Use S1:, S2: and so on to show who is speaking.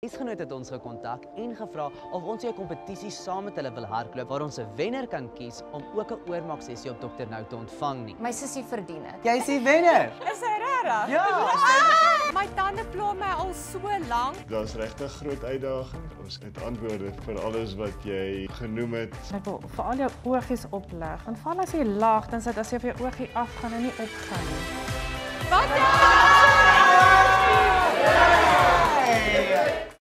S1: Huisgenoot het ons gekontak en gevra of ons 'n kompetisie saam met hulle wil hardloop waar ons 'n wenner kan kies om ook 'n oormaak-sessie op Dr. Nou te ontvang nie.
S2: My sussie verdien dit.
S1: Jy is die wenner.
S3: Is hy regtig?
S1: Ja.
S3: My tande pla my al so lank.
S4: Daar's regtig groot uitdaging. Ons het antwoorde vir alles wat jy genoem het.
S5: Ek wil veral jou oogies opleg. Want veral as jy lag, dan sit dit asof jou oogie afgaan en nie opgaan nie.
S3: Wat?